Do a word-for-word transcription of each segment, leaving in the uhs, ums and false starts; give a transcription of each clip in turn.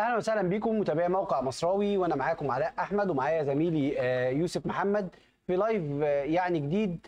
اهلا وسهلا بكم متابعي موقع مصراوي، وانا معاكم علاء احمد ومعايا زميلي آه، يوسف محمد في لايف آه، يعني جديد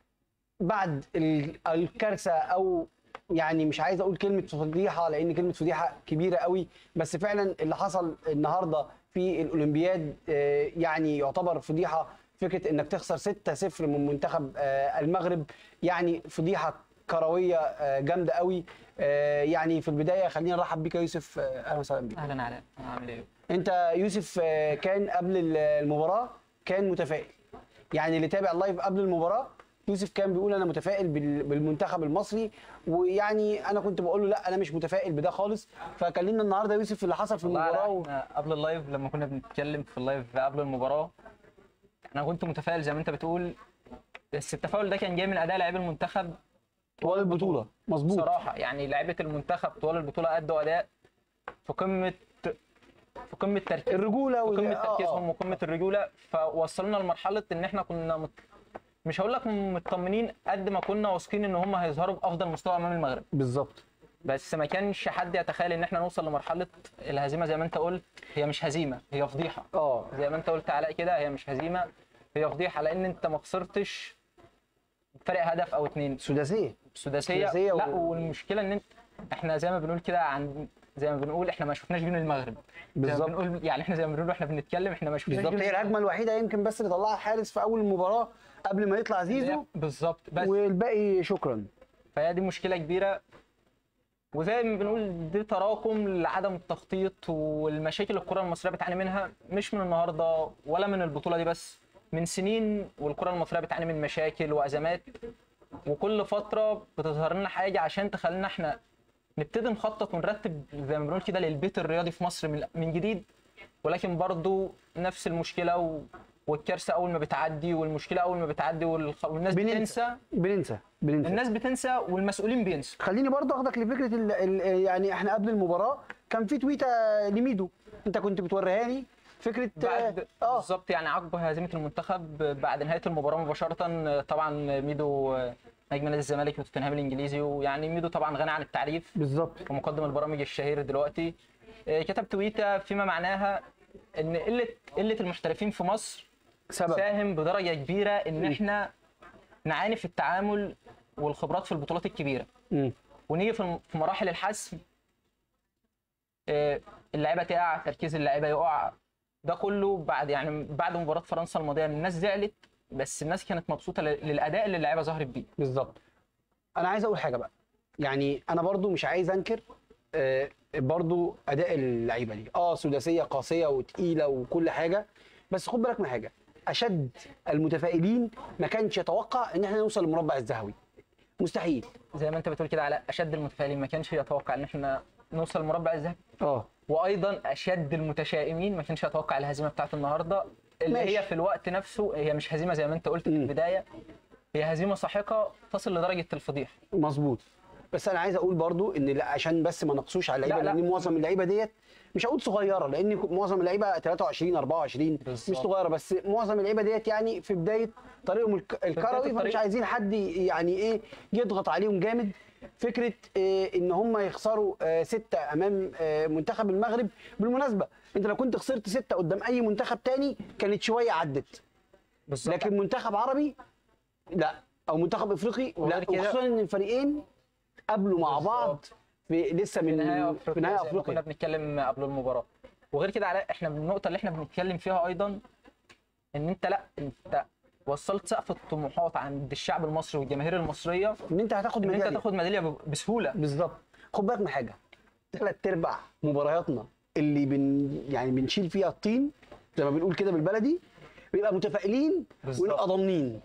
بعد ال- الكارثه، او يعني مش عايز اقول كلمه فضيحه لان كلمه فضيحه كبيره قوي، بس فعلا اللي حصل النهارده في الاولمبياد آه، يعني يعتبر فضيحه. فكره انك تخسر ستة صفر من منتخب آه، المغرب، يعني فضيحه كرويه آه، جامده قوي. آه، يعني في البدايه خلينا نرحب بيك يا يوسف، آه، اهلا وسهلا بيك. اهلا علاء، عامل ايه؟ انت يوسف آه، كان قبل المباراه كان متفائل، يعني اللي تابع اللايف قبل المباراه يوسف كان بيقول انا متفائل بال- بالمنتخب المصري، ويعني انا كنت بقول له لا انا مش متفائل بده خالص. فكلمنا النهارده يوسف في اللي حصل في والله المباراه علاء، و... احنا قبل اللايف لما كنا بنتكلم في اللايف قبل المباراه انا كنت متفائل زي ما انت بتقول، بس التفاؤل ده كان جاي من اداء لاعبي المنتخب طوال البطوله. مظبوط. بصراحه يعني لعيبه المنتخب طوال البطوله ادوا اداء في قمه في قمه تركيز الرجوله في وال- قمه آه، تركيزهم آه. وقمه الرجوله، فوصلنا لمرحله ان احنا كنا مت... مش هقول لك مطمنين قد ما كنا واثقين ان هم هيظهروا بافضل مستوى امام المغرب، بالظبط. بس ما كانش حد يتخيل ان احنا نوصل لمرحله الهزيمه. زي ما انت قلت هي مش هزيمه، هي فضيحه. اه زي ما انت قلت علاء كده، هي مش هزيمه، هي فضيحه، لان انت ما خسرتش فرق هدف او اتنين. سداسيه. سداسيه سداسية لا، و- والمشكله ان انت احنا زي ما بنقول كده عن زي ما بنقول احنا ما شفناش جون المغرب. زي ما بالظبط. بنقول يعني احنا زي ما بنقول احنا بنتكلم احنا ما شفناش بالظبط، جون هي الهجمه الوحيده يمكن بس اللي طلعها الحارس في اول المباراه قبل ما يطلع زيزو، بالظبط، بس والباقي شكرا. فهي دي مشكله كبيره، وزي ما بنقول دي تراكم لعدم التخطيط والمشاكل الكره المصريه بتعاني منها، مش من النهارده ولا من البطوله دي بس، من سنين والكره المصريه بتعاني من مشاكل وازمات، وكل فتره بتظهر لنا حاجه عشان تخلينا احنا نبتدي نخطط ونرتب زي ما بنقول كده للبيت الرياضي في مصر من من جديد. ولكن برضو نفس المشكله و... والكارثه اول ما بتعدي، والمشكله اول ما بتعدي والخ... والناس بننسى بتنسى. بننسى بننسى الناس بتنسى والمسؤولين بينسوا. خليني برضه اخدك لفكره ال ال يعني احنا قبل المباراه كان في تويته لميدو انت كنت بتوريهاني فكره بعد اه بالظبط يعني عقب هزيمه المنتخب بعد نهايه المباراه مباشره، طبعا ميدو نجم نادي الزمالك وتوتنهام الانجليزي، ويعني ميدو طبعا غني عن التعريف بالظبط. ومقدم البرامج الشهير دلوقتي، كتب تويته فيما معناها ان قله قله المحترفين في مصر سبب ساهم بدرجه كبيره ان احنا نعاني في التعامل والخبرات في البطولات الكبيره، مم. ونيجي في في مراحل الحسم آه، اللعيبه تقع، تركيز اللعيبه يقع. ده كله بعد يعني بعد مباراه فرنسا الماضيه الناس زعلت، بس الناس كانت مبسوطه لل- للاداء اللي اللعيبه ظهرت بيه. بالظبط. انا عايز اقول حاجه بقى، يعني انا برضو مش عايز انكر آه، برضو اداء اللعيبه دي اه سداسيه قاسيه وتقيله وكل حاجه، بس خد بالك من حاجه، اشد المتفائلين ما كانش يتوقع ان احنا نوصل للمربع الذهبي، مستحيل. زي ما انت بتقول كده على اشد المتفائلين ما كانش يتوقع ان احنا نوصل المربع الذهبي، اه وايضا اشد المتشائمين ما كانش يتوقع الهزيمه بتاعت النهارده، اللي ماشي. هي في الوقت نفسه هي مش هزيمه زي ما انت قلت في مم. البدايه، هي هزيمه ساحقه تصل لدرجه الفضيحه. مظبوط. بس انا عايز اقول برضو ان لا، عشان بس ما نقصوش على اللعيبه، لا، لا. لان معظم اللعيبه ديت مش هقول صغيره، لان معظم اللعيبه تلاتة وعشرين اربعة وعشرين بالظبط. مش صغيره، بس معظم اللعيبه ديت يعني في بدايه طريقهم الك- الكروي، فمش الطريق. عايزين حد يعني ايه يضغط عليهم جامد. فكره إيه ان هم يخسروا آه، سته امام آه، منتخب المغرب. بالمناسبه انت لو كنت خسرت سته قدام اي منتخب تاني كانت شويه عدت، بالظبط. لكن منتخب عربي لا، او منتخب افريقي لا، وغير كده- وخصوصا ان الفريقين قابلوا مع بعض بالظبط. في لسه في من نهاية في افريقيا نهايه زي ما كنا افريقيا. بنتكلم قبل المباراه. وغير كده علاء، احنا النقطه اللي احنا بنتكلم فيها ايضا ان انت لا انت وصلت سقف الطموحات عند الشعب المصري والجماهير المصريه ان انت هتاخد ان انت ميداليه. تاخد ميداليه ب- بسهوله. بالظبط. خد بالك من حاجه، ثلاث ارباع مبارياتنا اللي بن يعني بنشيل فيها الطين زي ما بنقول كده بالبلدي بيبقى متفائلين بالظبط. ونبقى ضامنين.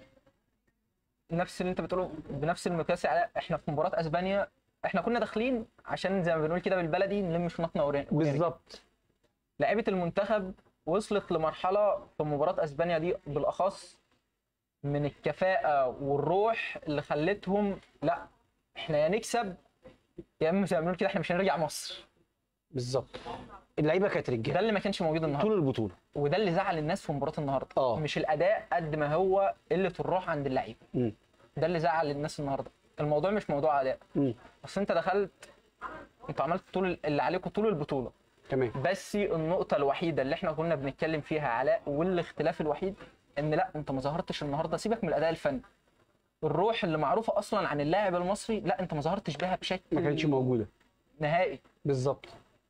نفس اللي انت بتقوله بنفس المقياس يا علاء، احنا في مباراه اسبانيا احنا كنا داخلين عشان زي ما بنقول كده بالبلدي نلم شنطنا ورا- ونرجع. بالظبط. لعيبه المنتخب وصلت لمرحله في مباراه اسبانيا دي بالاخص من الكفاءه والروح اللي خلتهم لا احنا يا نكسب يا اما زي ما بنقول كده احنا مش هنرجع مصر. بالظبط. اللعيبه كانت ده رجاله اللي ما كانش موجود النهارده، طول البطوله. وده اللي زعل الناس في مباراه النهارده. اه. مش الاداء قد ما هو قله الروح عند اللعيبه. امم ده اللي زعل الناس النهارده. الموضوع مش موضوع اداء، امم بس انت دخلت انت عملت طول اللي عليكم طول البطوله، تمام. بس النقطه الوحيده اللي احنا كنا بنتكلم فيها علاء، والاختلاف الوحيد ان لا، انت ما ظهرتش النهارده، سيبك من الاداء الفني، الروح اللي معروفه اصلا عن اللاعب المصري لا انت ما ظهرتش بيها بشكل ما كانتش موجوده نهائي. بالظبط.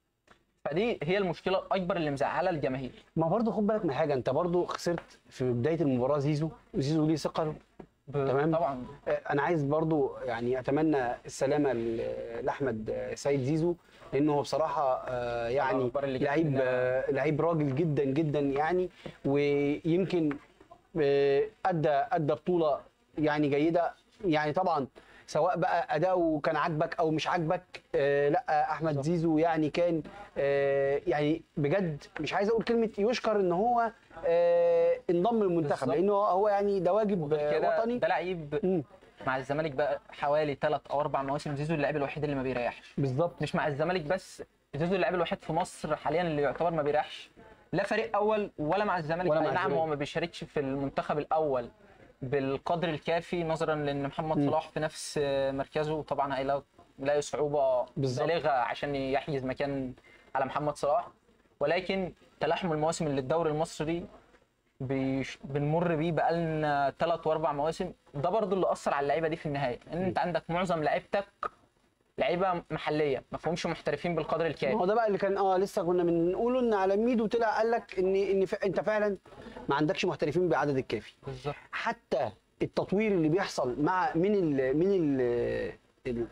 فدي هي المشكله الاكبر اللي مزعله الجماهير. ما برضه خد بالك من حاجه، انت برضه خسرت في بدايه المباراه زيزو، وزيزو ليه ثقه. ب- تمام. طبعا. آه، انا عايز برضه يعني اتمنى السلامه ل- لاحمد آه، سيد زيزو، لانه هو بصراحه آه، يعني الأخبار اللي جت لعيب لنا- آه، لعيب راجل جدا جدا يعني، ويمكن آه، ادى ادى بطوله يعني جيده يعني. طبعا سواء بقى اداؤه كان عاجبك او مش عاجبك، آه لا احمد زيزو يعني كان آه يعني بجد مش عايز اقول كلمه يشكر ان هو آه انضم للمنتخب، بالظبط. لانه هو يعني ده واجب غير آه كده وطني. ده لعيب مم. مع الزمالك بقى حوالي ثلاث او اربع مواسم، زيزو اللاعب الوحيد اللي ما بيريحش. بالظبط. مش مع الزمالك بس، زيزو اللاعب الوحيد في مصر حاليا اللي يعتبر ما بيريحش، لا فريق اول ولا مع الزمالك. ولا مع أي نعم الزمالك. هو ما بيشاركش في المنتخب الاول بالقدر الكافي نظرا لان محمد مم. صلاح في نفس مركزه، طبعا هيلاقي لاقي صعوبه بالظبط. بالغه عشان يحجز مكان على محمد صلاح. ولكن تلاحم المواسم اللي الدوري المصري بيش بنمر بيه بقالنا ثلاث واربع مواسم، ده برضو اللي اثر على اللعيبه دي في النهايه، ان انت عندك معظم لعيبتك لعيبه محليه ما فيهمش محترفين بالقدر ما الكافي. هو ده بقى اللي كان اه لسه كنا بنقوله، ان على ميدو طلع قال لك ان ان ف... انت فعلا ما عندكش محترفين بالعدد الكافي. بالظبط. حتى التطوير اللي بيحصل مع من ال من ال ال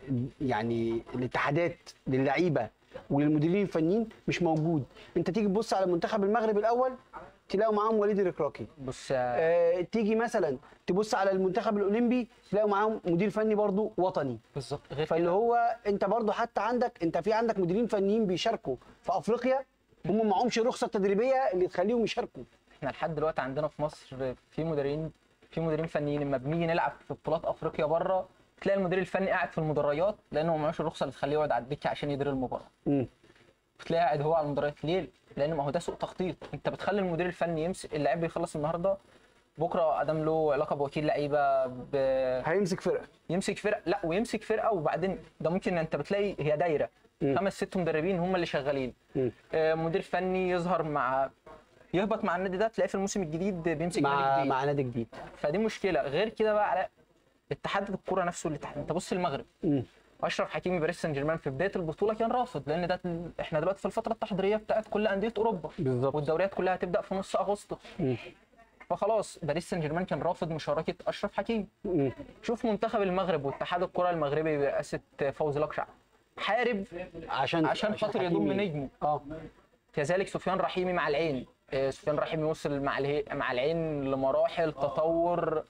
يعني الاتحادات للعيبه وللمديرين الفنيين مش موجود. انت تيجي تبص على منتخب المغرب الاول تلاقوا معاهم وليد الركراكي، بص آه تيجي مثلا تبص على المنتخب الاولمبي تلاقوا معاهم مدير فني برضو وطني. بالظبط. غير فاللي كده هو انت برضو حتى عندك انت في عندك مديرين فنيين بيشاركوا في افريقيا هم معهمش الرخصه التدريبيه اللي تخليهم يشاركوا. احنا لحد دلوقتي عندنا في مصر في مديرين في مديرين فنيين لما بنيجي نلعب في بطولات افريقيا بره تلاقي المدير الفني قاعد في المدرجات لانه ما معهوش الرخصه اللي تخليه يقعد على الدكه عشان يدير المباراه. امم بتلاقيه قاعد هو على المدرجات ليه؟ لان ما هو ده سوء تخطيط، انت بتخلي المدير الفني يمسك اللاعب بيخلص النهارده بكره ادام له علاقه بوكيل لعيبه ب... هيمسك فرقه. يمسك فرقه، لا ويمسك فرقه وبعدين ده ممكن انت بتلاقي هي دايره مم. خمس ست مدربين هم اللي شغالين. مم. آه، مدير فني يظهر مع يهبط مع النادي ده تلاقيه في الموسم الجديد بيمسك نادي مع جديد. مع نادي جديد. فدي مشكله. غير كده بقى على اتحاد الكوره نفسه اللي تحت، انت بص المغرب امم اشرف حكيمي باريس سان جيرمان في بدايه البطوله كان رافض لان ده احنا دلوقتي في الفتره التحضيريه بتاعت كل انديه اوروبا بالظبط. والدوريات كلها هتبدا في نص اغسطس. مم. فخلاص باريس سان جيرمان كان رافض مشاركه اشرف حكيمي. مم. شوف منتخب المغرب واتحاد الكره المغربي برئاسه فوزي لقشع حارب عشان عشان خاطر يضم حكيمي. نجمه. اه كذلك سفيان رحيمي مع العين، آه، سفيان رحيمي وصل مع اله... مع العين لمراحل تطور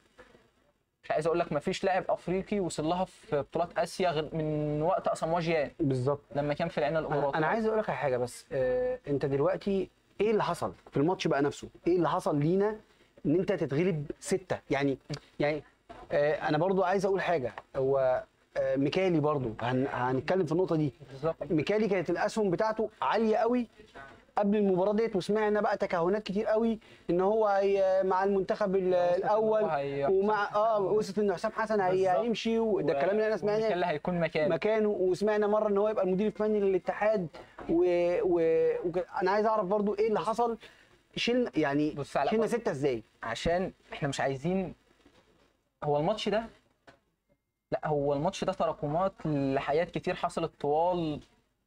مش عايز اقول لك ما فيش لاعب افريقي وصل لها في بطولات اسيا غير من وقت اساموا جيان بالظبط. لما كان في العين انا, الاماراتي. أنا عايز اقول لك على حاجه بس، آه انت دلوقتي ايه اللي حصل في الماتش بقى نفسه؟ ايه اللي حصل لينا ان انت تتغلب سته يعني؟ يعني آه انا برضو عايز اقول حاجه، هو آه ميكالي برضو هن هنتكلم في النقطه دي. بالظبط. ميكالي كانت الاسهم بتاعته عاليه قوي قبل المباراه ديت، وسمعنا بقى تكهنات كتير قوي ان هو هي مع المنتخب ال- الاول هي- ومع اه وصلت ان حسام حسن هي بالظبط. هيمشي، وده الكلام اللي انا وميكال سمعناه اللي هيكون مكانه. مكانه. وسمعنا مره ان هو يبقى المدير الفني للاتحاد و... و... وك- انا عايز اعرف برضو ايه اللي حصل. شلنا يعني بص على شلنا بص. سته ازاي؟ عشان احنا مش عايزين هو الماتش ده لا هو الماتش ده تراكمات لحاجات كتير حصلت طوال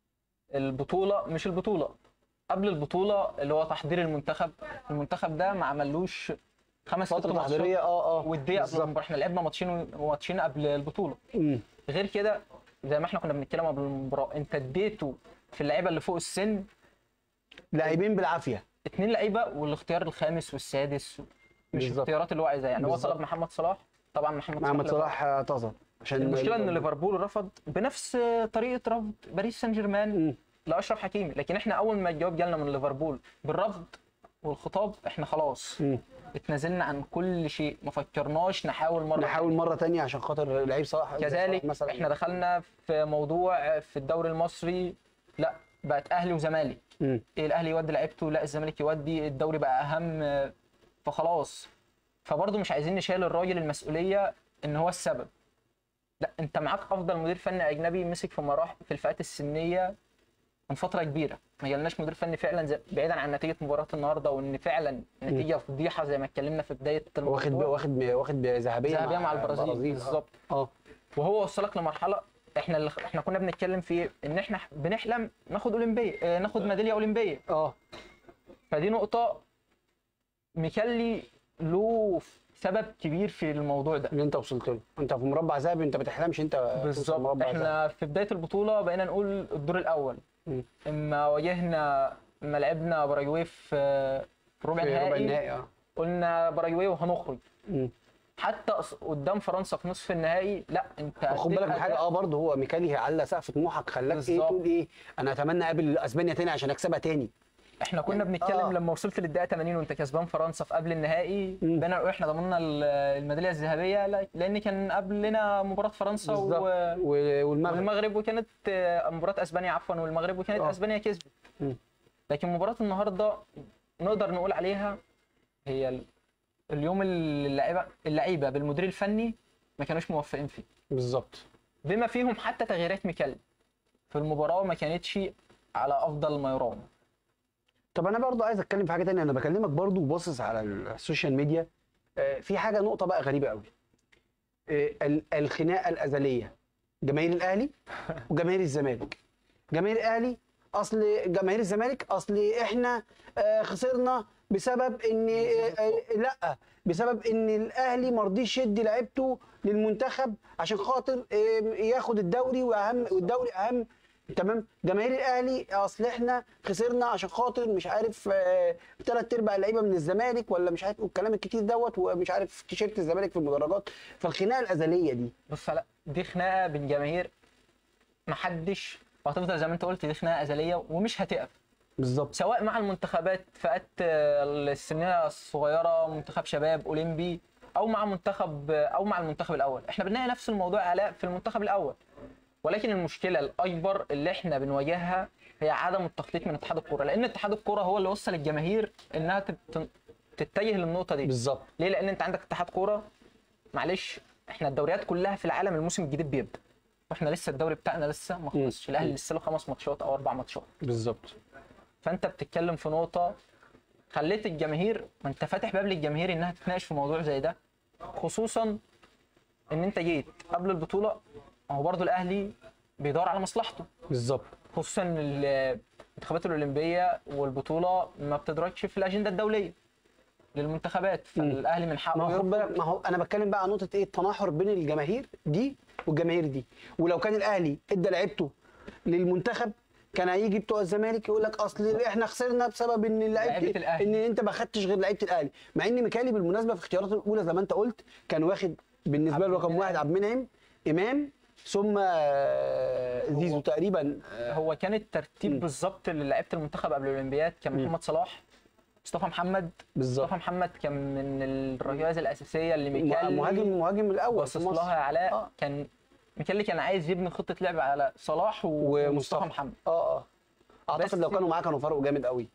البطوله، مش البطوله قبل البطوله اللي هو تحضير المنتخب. المنتخب ده ما عملوش خمس ست فتره ماتشات تحضيريه اه اه وديه قبل بالظبط. المباراه. احنا لعبنا ماتشين وماتشين قبل البطوله. مم. غير كده زي ما احنا كنا بنتكلم قبل المباراه انت اديته في اللعيبه اللي فوق السن لاعبين بالعافيه. اتنين لعيبه والاختيار الخامس والسادس مش بالظبط. الاختيارات اللي هو عايزها. يعني هو بالظبط. طلب محمد صلاح، طبعا محمد صلاح محمد لف- صلاح اعتذر عشان المشكله ان ليفربول رفض بنفس طريقه رفض باريس سان جيرمان مم. لاشرف حكيمي. لكن احنا اول ما الجواب جالنا من ليفربول بالرفض والخطاب احنا خلاص مم. اتنازلنا عن كل شيء، ما فكرناش نحاول مره نحاول مره تانية عشان خاطر لعيب صلاح. كذلك مثلا احنا دخلنا في موضوع في الدوري المصري لا بقت اهلي وزمالك. مم. إيه الاهلي يودي لعيبته لا الزمالك يودي، الدوري بقى اهم فخلاص. فبرضه مش عايزين نشيل الراجل المسؤوليه ان هو السبب. لا انت معاك افضل مدير فني اجنبي مسك في مراحل في الفئات السنيه من فتره كبيره ما جالناش مدير فني فعلا زي بعيدا عن نتيجه مباراه النهارده، وان فعلا نتيجه فضيحه زي ما اتكلمنا في بدايه واخد ب... الموضوع. واخد ب... واخد ذهبيه ذهبيه مع البرازيل آه. بالظبط. اه وهو وصلك لمرحله احنا اللي احنا كنا بنتكلم في ان احنا بنحلم ناخد اولمبيه، اه، ناخد ميداليه اولمبيه. اه فدي نقطه ميكالي له سبب كبير في الموضوع ده. اللي انت وصلت له، انت في مربع ذهبي، انت ما تحلمش انت توصل بالظبط. مربع ذهبي. احنا في بدايه البطوله بقينا نقول الدور الاول، مم. اما واجهنا اما لعبنا باراجواي في في ربع في ربع النهائي النهائي اه قلنا باراجواي وهنخرج. مم. حتى قص- قدام خرج في نصف النهائي لا انت خد أديت بالك من حاجه، أداء- اه برضه هو ميكالي على سقف طموحك، خلاك ايه بالظبط. تقول ايه، انا اتمنى اقابل اسبانيا تاني عشان اكسبها تاني. احنا كنا بنتكلم آه. لما وصلت للدقيقه ثمانين وانت كسبان فرنسا في قبل النهائي، مم. بقينا نقول احنا ضمننا ال- الميداليه الذهبيه، لا- لان كان قبلنا مباراه فرنسا بالظبط. و... و- والمغرب. والمغرب، وكانت آه، مباراه اسبانيا عفوا والمغرب، وكانت آه. اسبانيا كسبت. مم. لكن مباراه النهارده نقدر نقول عليها هي ال- اليوم اللي اللعيبه اللعيبه بالمدير الفني ما كانوش موفقين فيه، بالظبط. بما فيهم حتى تغييرات ميكالي في المباراه ما كانتش على افضل ما يرام. طب انا برضو عايز اتكلم في حاجه تانية، انا بكلمك برضو باصص على السوشيال ميديا. آه، في حاجه نقطه بقى غريبه قوي، آه، ال- الخناقه الازليه، جماهير الاهلي وجماهير الزمالك. جماهير الاهلي اصل جماهير الزمالك اصل احنا آه، خسرنا بسبب ان آه، آه، لا بسبب ان الاهلي ما رضيش يدي لعيبته للمنتخب عشان خاطر آه، ياخد الدوري، واهم والدوري اهم. تمام. جماهير الاهلي اصل احنا خسرنا عشان خاطر مش عارف ثلاث ارباع اللعيبه من الزمالك، ولا مش عارف الكلام الكتير دوت، ومش عارف تيشيرت الزمالك في المدرجات. فالخناقه الازليه دي بص، لا دي خناقه بين جماهير محدش، وهتفضل زي ما انت قلت دي خناقه ازليه ومش هتقف، بالظبط. سواء مع المنتخبات فئات آه، السنيه الصغيره، منتخب شباب اولمبي، او مع منتخب او مع المنتخب الاول. احنا بنلاقي نفس الموضوع علاء في المنتخب الاول، ولكن المشكله الاكبر اللي احنا بنواجهها هي عدم التخطيط من اتحاد الكوره، لان اتحاد الكوره هو اللي وصل الجماهير انها تت- تتجه للنقطه دي. بالظبط. ليه؟ لان انت عندك اتحاد كوره، معلش احنا الدوريات كلها في العالم الموسم الجديد بيبدا، واحنا لسه الدوري بتاعنا لسه ما خلصش، الاهلي لسه له خمس ماتشات او اربع ماتشات. بالظبط. فانت بتتكلم في نقطه خليت الجماهير، ما انت فاتح باب للجماهير انها تتناقش في موضوع زي ده، خصوصا ان انت جيت قبل البطوله، هو برضو الاهلي بيدور على مصلحته، بالظبط. خصوصا ان الانتخابات الاولمبيه والبطوله ما بتدرجش في الاجنده الدوليه للمنتخبات، فالاهلي من حقه ما هو خد يرفض. بالك، ما هو انا بتكلم بقى عن نقطه ايه، التناحر بين الجماهير دي والجماهير دي. ولو كان الاهلي ادى لعيبته للمنتخب كان هيجي بتوع الزمالك يقول لك اصل احنا خسرنا بسبب ان لعيبة لعيبه الأهلي. ان انت ما خدتش غير لعيبه الاهلي، مع ان ميكالي بالمناسبه في اختياراته الاولى زي ما انت قلت كان واخد بالنسبه له عبد رقم المنعم. واحد عبد المنعم، امام، ثم آه، زيزو تقريبا. آه، هو كان الترتيب بالظبط للاعيبه المنتخب قبل الاولمبياد كان مم. محمد صلاح، مصطفى محمد. بالظبط. مصطفى محمد كان من الركائز الاساسيه اللي ميكالي مهاجم مهاجم الاول باصص في مصر. لها يا علاء. آه. كان ميكالي كان عايز يبني خطه لعب على صلاح ومصطفى محمد اه اه اعتقد بس- لو كانوا معاه كانوا فرقوا جامد قوي.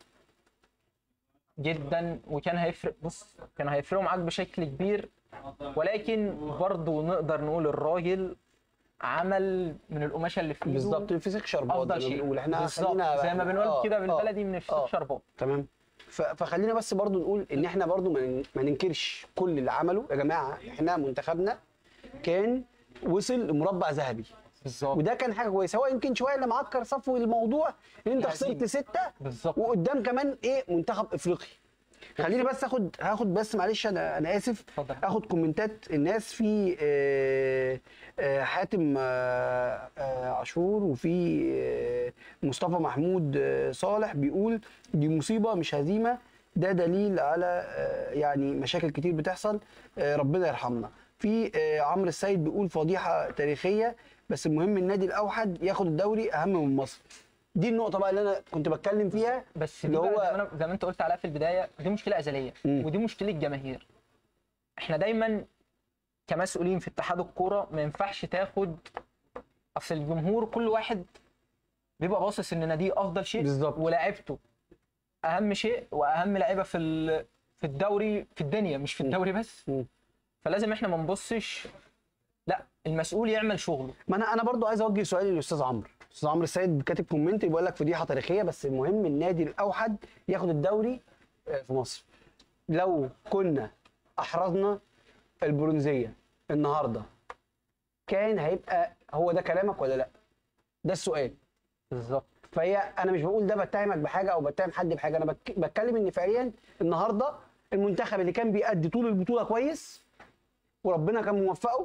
جدا، وكان هيفرق. بص كان هيفرقوا معاك بشكل كبير، ولكن برضه نقدر نقول الراجل عمل من القماشه اللي في ايده بالظبط، فسيخ شربات افضل زي ما شيء. بنقول احنا، بالظبط، خلينا زي ما بنقول آه، كده آه، بالبلدي من الفسيخ آه. شربات. تمام. ف- فخلينا بس برضو نقول ان احنا برضو ما ن- ما ننكرش كل اللي عمله يا جماعه. احنا منتخبنا كان وصل لمربع ذهبي، بالظبط وده كان حاجه كويسه. هو يمكن شويه اللي معكر صفو الموضوع ان انت الهزيمة. خسرت سته بالظبط. وقدام كمان ايه منتخب افريقي. خليني بس اخد هاخد بس معلش انا انا اسف اتفضل. اخد كومنتات الناس في آه، آه، حاتم آه، آه، عاشور، وفي آه، مصطفى محمود آه، صالح بيقول دي مصيبه مش هزيمه، ده دليل على آه، يعني مشاكل كتير بتحصل، آه، ربنا يرحمنا. في آه، عمرو السيد بيقول فضيحه تاريخيه، بس المهم النادي الاوحد ياخد الدوري اهم من مصر. دي النقطه بقى اللي انا كنت بتكلم فيها، بس دي اللي بقى هو زي ما, أنا- زي ما انت قلت عليها في البدايه، دي مشكله ازليه مم. ودي مشكله جماهير. احنا دايما كمسؤولين في اتحاد الكوره ما ينفعش تاخد، اصل الجمهور كل واحد بيبقى باصص ان ناديه افضل شيء بالظبط. ولاعيبته اهم شيء، واهم لعيبه في ال- في الدوري في الدنيا، مش في الدوري بس. مم. فلازم احنا ما نبصش، لا المسؤول يعمل شغله. ما انا انا برضو عايز اوجه سؤالي للاستاذ عمرو. استاذ عمرو السيد كاتب كومنت بيقول لك فضيحه تاريخيه، بس المهم النادي الاوحد ياخد الدوري آه، في مصر. لو كنا احرزنا البرونزيه النهارده كان هيبقى هو ده كلامك ولا لا؟ ده السؤال. بالظبط. فهي انا مش بقول ده بتهمك بحاجه او بتهم حد بحاجه، انا بك- بتكلم ان فعليا النهارده المنتخب اللي كان بيأدي طول البطوله كويس وربنا كان موفقه،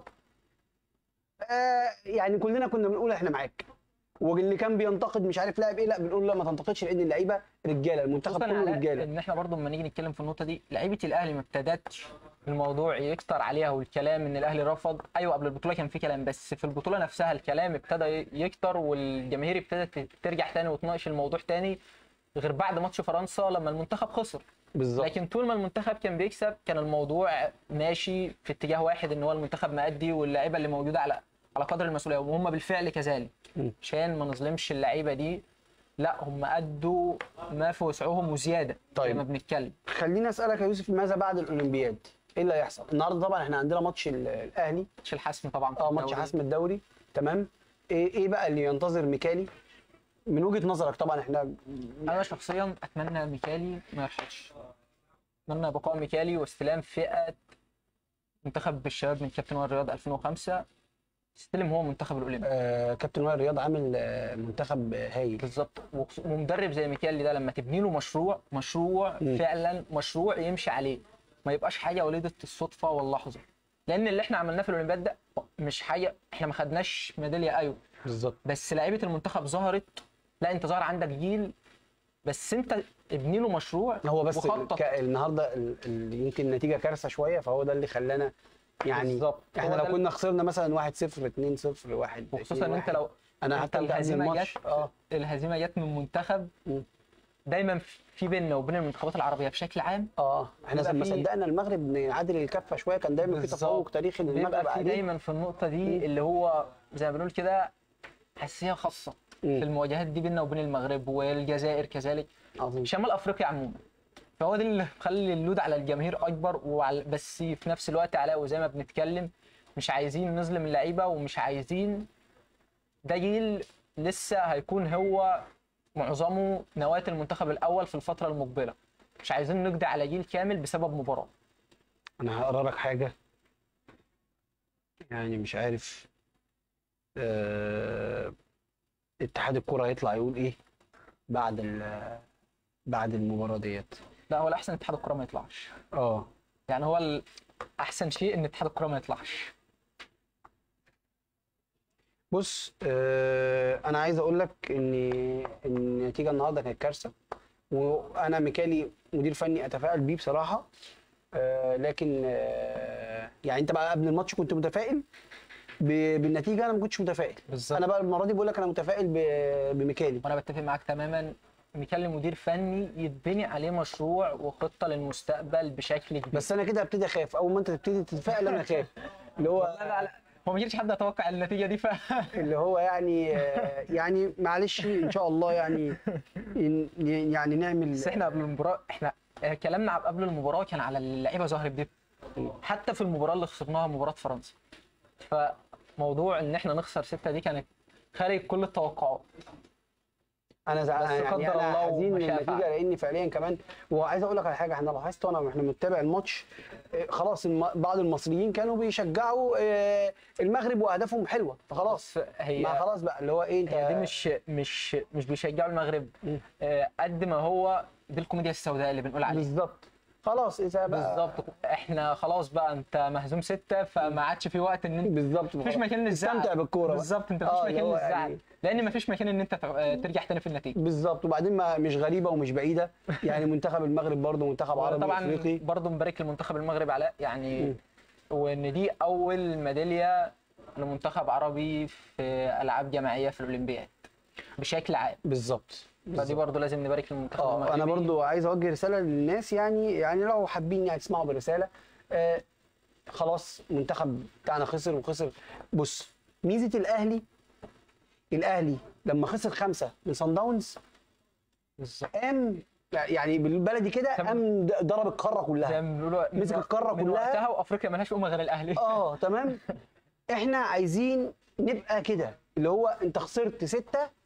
آه يعني كلنا كنا بنقول احنا معاك. واللي كان بينتقد مش عارف لاعب ايه، لا بنقول لا ما تنتقدش لان اللعيبه رجاله، المنتخب خصوصا كله على رجاله. ان احنا برضو لما نيجي نتكلم في النقطه دي، لعيبه الاهلي ما ابتدتش الموضوع يكتر عليها والكلام ان الاهلي رفض. ايوه قبل البطوله كان في كلام، بس في البطوله نفسها الكلام ابتدى يكتر والجماهير ابتدت ترجع تاني وتناقش الموضوع تاني، غير بعد ماتش فرنسا لما المنتخب خسر. بالظبط. لكن طول ما المنتخب كان بيكسب كان الموضوع ماشي في اتجاه واحد، ان هو المنتخب مأدي واللعيبه اللي موجوده على على قدر المسؤوليه، وهم بالفعل كذلك. م. عشان ما نظلمش اللعيبه دي، لا هم ادوا ما في وسعهم وزياده. طيب. زي ما بنتكلم. خليني اسالك يا يوسف، ماذا بعد الاولمبياد؟ ايه اللي هيحصل؟ النهارده طبعا احنا عندنا ماتش ال- الاهلي، ماتش الحسم طبعا في اه ماتش الدوري. حسم الدوري، تمام. ايه ايه بقى اللي ينتظر ميكالي من وجهه نظرك؟ طبعا احنا انا شخصيا اتمنى ميكالي ما يرحلش، اتمنى بقاء ميكالي واستلام فئه منتخب الشباب من كابتن وائل رياض ألفين وخمسة، استلم هو منتخب الاولمبي. آه كابتن وائل رياض عامل آه منتخب هايل. بالظبط. وخص- ومدرب زي ميكالي ده لما تبني له مشروع مشروع م. فعلا مشروع يمشي عليه، ما يبقاش حاجه وليده الصدفه واللحظه. لان اللي احنا عملناه في الاولمبياد ده مش حاجه، احنا ما خدناش ميداليه ايوه، بالظبط. بس لعيبه المنتخب ظهرت. لا انت ظهر عندك جيل، بس انت ابني له مشروع هو بس وخطط. ك- النهارده ال- ال- يمكن النتيجه كارثه شويه، فهو ده اللي خلانا يعني بالظبط. احنا هو لو ده كنا خسرنا مثلا واحد صفر اتنين صفر واحد، وخصوصا ان انت لو انا انت حتى قبل الهزيمه الماتش جت اه الهزيمه جت من منتخب م. دايما في بيننا وبين المنتخبات العربيه بشكل عام اه احنا بيبقى لما في- صدقنا المغرب نعادل الكفه شويه كان دايما في بالظبط. تفوق تاريخي للمغرب بيبقى في عليه. دايما في النقطه دي اللي هو زي ما بنقول كده حساسيه خاصه مم. في المواجهات دي بيننا وبين المغرب والجزائر كذلك، عظيم. شمال افريقيا عموما. فهو ده اللي مخلي اللود على الجماهير اكبر، وعلى بس في نفس الوقت علاء وزي ما بنتكلم مش عايزين نظلم اللعيبه، ومش عايزين ده جيل لسه هيكون هو معظمه نواة المنتخب الاول في الفتره المقبله، مش عايزين نقضي على جيل كامل بسبب مباراه. انا هقرا لك حاجه يعني مش عارف آه، اتحاد الكره هيطلع يقول ايه بعد ال- بعد المباراه ديت. لا هو الاحسن اتحاد الكره ما يطلعش، اه يعني هو ال- احسن شيء ان اتحاد الكره ما يطلعش. بص، آه انا عايز اقول لك ان ان النتيجه النهارده كانت كارثه، وانا ميكالي مدير فني اتفائل بيه بصراحه. آه لكن آه يعني انت بقى قبل الماتش كنت متفائل ب- بالنتيجه، انا ما كنتش متفائل. بالظبط. انا بقى المره دي بقول لك انا متفائل ب- بميكالي. وانا بتفق معاك تماما، ميكالي مدير فني يتبني عليه مشروع وخطه للمستقبل بشكل كبير. بس انا كده ابتدي اخاف، اول ما انت تبتدي تتفائل انا اخاف. اللي هو لا لا لا هو ما كانش حد يتوقع النتيجه دي ف اللي هو يعني آه، يعني معلش ان شاء الله يعني ين- يعني نعمل. بس احنا قبل المباراه احنا آه، كلامنا قبل المباراه كان على اللعيبه ظهرت دي، حتى في المباراه اللي خسرناها مباراه فرنسا. فموضوع ان احنا نخسر سته دي كانت خارج كل التوقعات. انا زعلان بس يعني قدر انا الله حزين من وما شاء النتيجه، فعل. لاني فعليا كمان وعايز اقول لك على حاجه، احنا لاحظت وانا واحنا بنتابع الماتش آه، خلاص الم- بعض المصريين كانوا بيشجعوا آه، المغرب واهدافهم حلوه، فخلاص بس هي ما خلاص بقى اللي هو ايه انت هي دي مش مش مش بيشجعوا المغرب مم. آه، قد ما هو دي الكوميديا السوداء اللي بنقول عليها. بالظبط. خلاص اذا بقى بالظبط. احنا خلاص بقى انت مهزوم سته، فما عادش في وقت ان انت بالظبط مفيش مكان للزعل. استمتع بالكوره بقى. بالظبط انت آه، مفيش اللي مكان هو للزعل يعني- لان مفيش مكان ان انت تع- ترجع تاني في النتيجه. بالظبط. وبعدين ما مش غريبه ومش بعيده، يعني منتخب المغرب برضه منتخب عربي طبعا افريقي. برضه مبارك لمنتخب المغرب علاء يعني، مم. وان دي اول ميداليه لمنتخب عربي في العاب جماعيه في الاولمبياد بشكل عام. بالظبط. فدي برضه لازم نبارك للمنتخب اه المغربي. انا برضو عايز اوجه رساله للناس، يعني يعني لو حابين يعني تسمعوا بالرساله. آه خلاص المنتخب بتاعنا خسر وخسر. بص، ميزه الاهلي الاهلي لما خسر خمسه من صن داونز بالظبط. قام يعني بالبلدي كده تمام. قام ضرب القاره زي كلها. ما بيقولوا مسك القارة من كلها. وقتها وافريقيا ملهاش امه غير الاهلي. اه تمام. احنا عايزين نبقى كده، اللي هو انت خسرت سته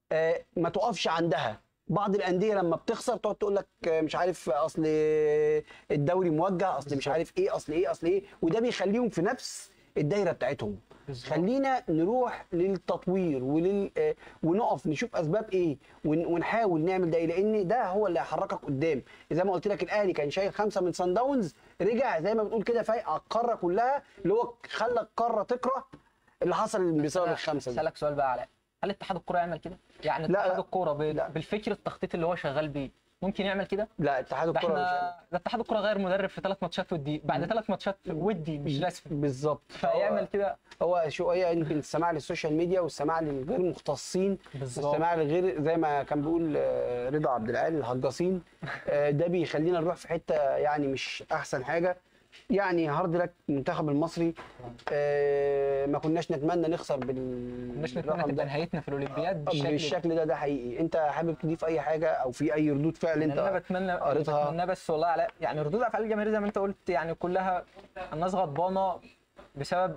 آه، ما تقفش عندها. بعض الانديه لما بتخسر تقعد تقول لك آه، مش عارف اصل الدوري موجه، اصل مش عارف ايه، اصل ايه اصل ايه، وده بيخليهم في نفس الدايره بتاعتهم. بالظبط. خلينا نروح للتطوير ولل آه، ونقف نشوف اسباب ايه، ون- ونحاول نعمل ده ايه، لان ده هو اللي هيحركك قدام. زي ما قلت لك الاهلي كان شايل خمسه من سان داونز، رجع زي ما بتقول كده فايق على القاره كلها، اللي هو خلى القاره تكره اللي حصل بسبب أنا الخمسه دي. اسالك سؤال بقى علاء، هل اتحاد الكوره يعمل كده؟ يعني لا، اتحاد لا. الكوره ب- لا. بالفكر التخطيط اللي هو شغال بيه ممكن يعمل كده؟ لا، اتحاد ده الكره مش احنا ده اتحاد الكوره غير مدرب في ثلاث ماتشات ودي بعد ثلاث ماتشات ودي مش رسمي، بالظبط. فيعمل كده. هو شويه يمكن السماع للسوشيال ميديا والسماع للغير مختصين، بالظبط. والسماع للغير زي ما كان بيقول آه، رضا عبد العال الهجاصين. آه، ده بيخلينا نروح في حته يعني مش احسن حاجه. يعني هارد لك المنتخب المصري. آه، ما كناش نتمنى نخسر بال مش نتمنى بالرقم تبقى ده نهايتنا في الاولمبياد بالشكل ده. بالشكل ده. ده حقيقي. انت حابب تضيف اي حاجه او في اي ردود فعل يعني انا انت بتمنى قريتها؟ بتمنى بس والله علاء، يعني ردود افعال الجماهير زي ما انت قلت يعني كلها الناس غضبانه بسبب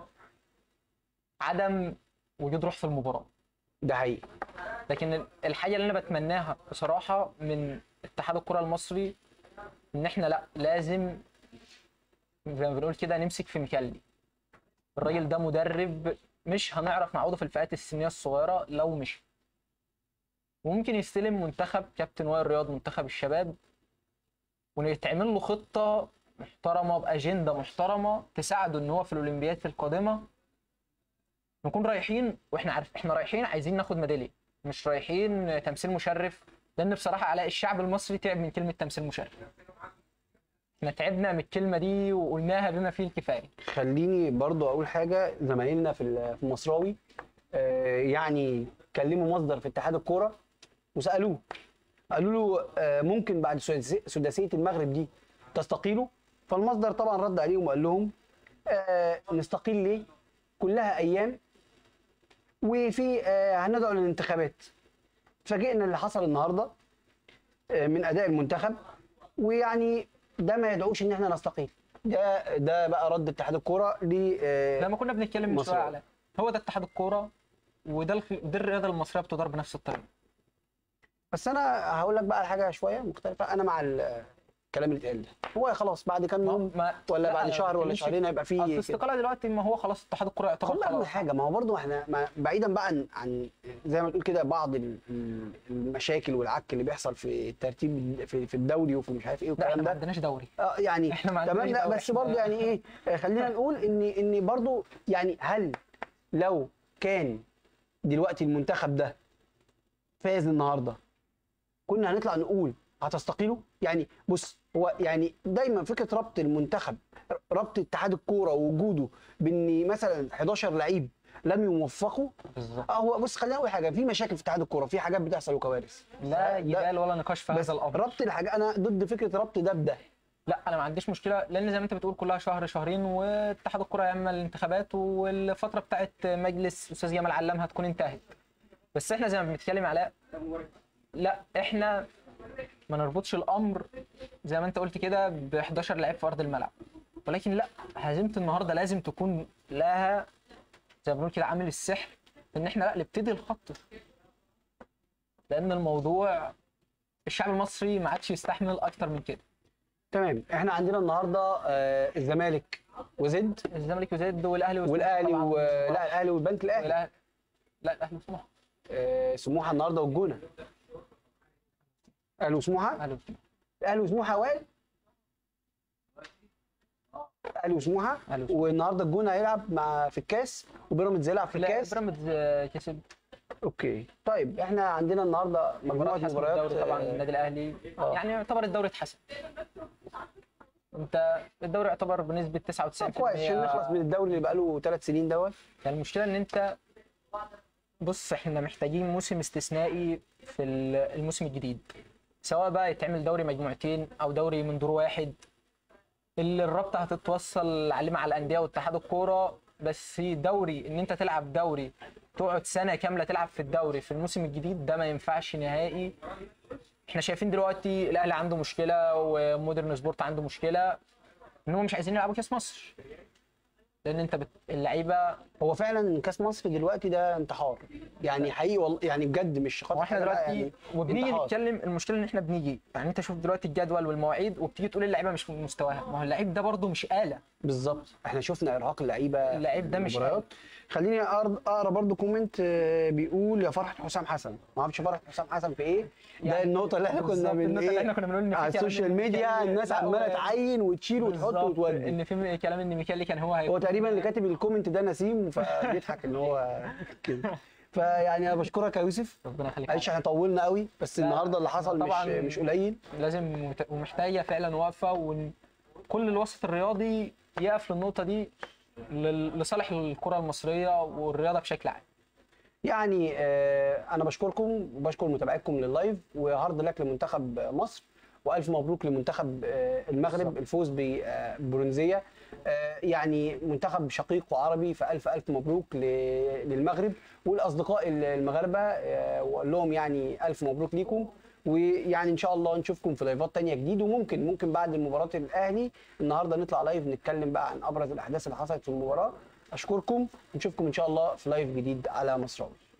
عدم وجود روح في المباراه. ده حقيقي. لكن الحاجه اللي انا بتمناها بصراحه من اتحاد الكره المصري ان احنا لا لازم زي ما بنقول كده نمسك في مكلي. الراجل ده مدرب مش هنعرف نعوضه في الفئات السنيه الصغيره لو مشي. وممكن يستلم منتخب كابتن وائل رياض منتخب الشباب ويتعمل له خطه محترمه باجنده محترمه تساعده ان هو في الاولمبياد القادمه نكون رايحين واحنا عارف احنا رايحين عايزين ناخد ميداليه، مش رايحين تمثيل مشرف. لان بصراحه علاء الشعب المصري تعب من كلمه تمثيل مشرف. احنا تعبنا من الكلمه دي وقلناها بما فيه الكفايه. خليني برضو اقول حاجه. زمايلنا في ال- في المصراوي آه، يعني كلموا مصدر في اتحاد الكوره وسالوه، قالوا له آه، ممكن بعد سداسي- سداسيه المغرب دي تستقيلوا؟ فالمصدر طبعا رد عليهم وقال لهم آه، نستقيل ليه؟ كلها ايام وفي آه، هندعو للانتخابات. فاجئنا اللي حصل النهارده آه، من اداء المنتخب، ويعني ده ما يدعوش ان احنا نستقيل. ده ده بقى رد اتحاد الكوره ل آه، لما كنا بنتكلم من شويه مصر. على هو ده اتحاد الكوره وده الخ... دي الرياضه المصريه بتدار بنفس الطريقه. بس انا هقول لك بقى على حاجه شويه مختلفه. انا مع ال- الكلام اللي اتقال ده. هو خلاص بعد كام يوم ما... ولا لا، بعد أنا شهر ولا بتكلمش- شهرين هيبقى اصل فيه كده. الاستقاله دلوقتي ما هو خلاص اتحاد الكوره يعتبر خد بالك من خلاص. حاجه. ما هو برضه احنا ما بعيدا بقى عن عن زي ما تقول كده بعض ال- ال- المشاكل والعك اللي بيحصل في الترتيب في في الدوري وفي مش عارف ايه لا والكلام احنا ما ده. عندناش دوري. اه يعني احنا ما تمام. عندناش لا دوري، بس احنا- برضه يعني ايه آه، خلينا نقول ان ان برضه يعني هل لو كان دلوقتي المنتخب ده فاز النهارده كنا هنطلع نقول هتستقيلوا؟ يعني بص، هو يعني دايما فكره ربط المنتخب، ربط اتحاد الكوره ووجوده بان مثلا حداشر لعيب لم يوفقوا. بالظبط. اه هو بص خلينا نقول حاجه، في مشاكل في اتحاد الكوره، في حاجات بتحصل وكوارث. لا ده- جدال ولا نقاش في بس هذا الامر. ربط الحاجه انا ضد فكره ربط ده بده. لا انا ما عنديش مشكله لان زي ما انت بتقول كلها شهر شهرين واتحاد الكره يعمل الانتخابات والفتره بتاعت مجلس استاذ جمال علام هتكون انتهت. بس احنا زي ما بنتكلم علاء لا احنا ما نربطش الامر زي ما انت قلت كده ب حداشر لعيب في ارض الملعب، ولكن لا هزيمه النهارده لازم تكون لها زي ما بنقول كده عامل السحر ان احنا لا نبتدي الخط. لان الموضوع الشعب المصري ما عادش يستحمل اكتر من كده. تمام. احنا عندنا النهارده آه، الزمالك وزد الزمالك وزد والاهلي وسموحة والاهلي طبعاً. و... لا الاهلي والبنك الاهلي. والأهلي- لا الاهلي وسموحة. آه، سموحه النهارده والجونه. اهلي وسموحه. الاهلي وسموحة. اهلي وسموحه وائل. اهلي وسموحه. أهلي وسموحة. والنهارده الجونه هيلعب مع في الكاس وبيراميدز هيلعب في لا الكاس. بيراميدز آه، كسب اوكي. طيب احنا عندنا النهارده مجموعه مباراة حسم مباريات. الدوري طبعا آه، النادي الاهلي آه. يعني يعتبر الدوري اتحسم. انت الدوري يعتبر بنسبه تسعة وتسعين بالمية. كويس عشان نخلص من الدوري اللي بقاله ثلاث سنين دوت. يعني المشكله ان انت بص احنا محتاجين موسم استثنائي في ال- الموسم الجديد، سواء بقى يتعمل دوري مجموعتين او دوري من دور واحد. اللي الرابطه هتتوصل عليه مع الانديه واتحاد الكوره، بس دوري ان انت تلعب دوري تقعد سنه كامله تلعب في الدوري في الموسم الجديد ده ما ينفعش نهائي. احنا شايفين دلوقتي الاهلي عنده مشكله ومودرن سبورت عنده مشكله ان هم مش عايزين يلعبوا كاس مصر. لان انت بت... اللعيبه. هو فعلا كاس مصر دلوقتي ده انتحار، يعني حقيقي والله، يعني بجد مش خاطر واحنا حاجة، لا، دلوقتي يعني وبنيجي انتحار. نتكلم، المشكله ان احنا بنيجي، يعني انت شوف دلوقتي الجدول والمواعيد وبتيجي تقول اللعيبه مش في مستواها، ما هو اللعيب ده برده مش آلة. بالظبط، احنا شفنا ارهاق اللعيبه اللعيب ده في مش المباريات. خليني أقر- اقرا برضو كومنت آه، بيقول يا فرحه حسام حسن، ما اعرفش فرحه حسام حسن في ايه. ده يعني النقطه اللي احنا كنا بالظبط، بن النقطة اللي ايه احنا كنا بنقول إن في على كلام السوشيال إن ميديا ميكالي- الناس لا، عماله هو- تعين وتشيل وتحط بالظبط، وتودي. ان في كلام ان ميكالي كان هو هيكون. هو تقريبا اللي كاتب الكومنت ده نسيم، فبيضحك ان هو كده. فيعني انا بشكرك يا يوسف، ربنا يخليك. معلش احنا طولنا قوي، بس لا، النهارده اللي حصل مش طبعاً مش قليل. لازم مت- ومحتاجه فعلا وقفه، وكل الوسط الرياضي يقف للنقطه دي لل- لصالح الكره المصريه والرياضه بشكل عام. يعني آه، انا بشكركم وبشكر متابعيكم لللايف، وهارد لك لمنتخب مصر، والف مبروك لمنتخب آه، المغرب الفوز ببرونزيه. آه، يعني منتخب شقيق وعربي، فالف الف مبروك ل- للمغرب والاصدقاء المغاربه، آه، واقول لهم يعني الف مبروك ليكم. ويعني ان شاء الله نشوفكم في لايفات تانية جديد، وممكن ممكن بعد مباراه الاهلي النهارده نطلع لايف نتكلم بقى عن ابرز الاحداث اللي حصلت في المباراه. اشكركم ونشوفكم ان شاء الله في لايف جديد على مصراوي.